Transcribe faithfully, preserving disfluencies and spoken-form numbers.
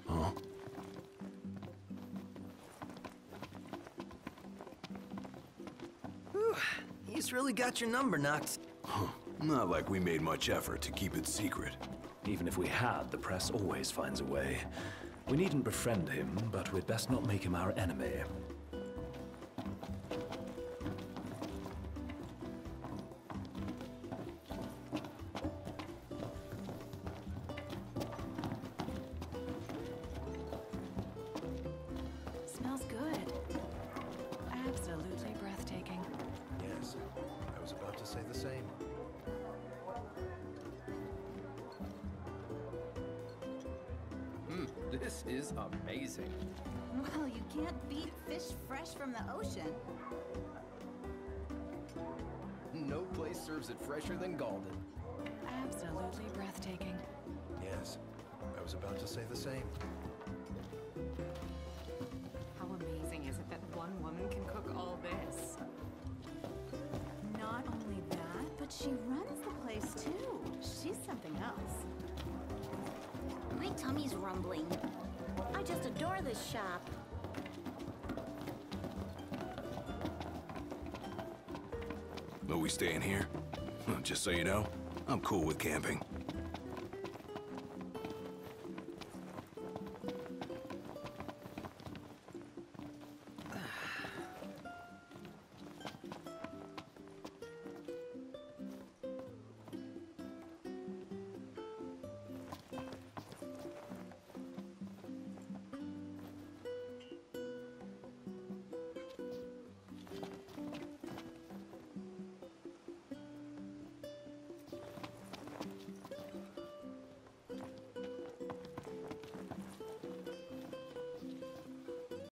Huh? Whew. He's really got your number, Knox. Huh. Not like we made much effort to keep it secret. Even if we had, the press always finds a way. We needn't befriend him, but we'd best not make him our enemy. Smells good. Absolutely breathtaking. Yes, I was about to say the same. Hmm, this is amazing. Well, you can't beat fish fresh from the ocean. No place serves it fresher than Galden. Absolutely breathtaking. Yes, I was about to say the same. How amazing is it that one woman can cook all this? Not only that, but she runs the place too. She's something else. My tummy's rumbling. I just adore this shop. Are we staying here? Just so you know, I'm cool with camping.